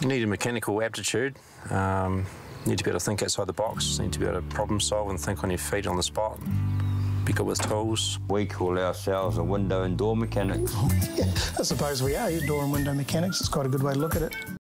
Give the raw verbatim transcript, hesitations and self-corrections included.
You need a mechanical aptitude. Um, you need to be able to think outside the box. You need to be able to problem solve and think on your feet on the spot. Be good with tools. We call ourselves a window and door mechanics. I suppose we are. You're door and window mechanics. It's quite a good way to look at it.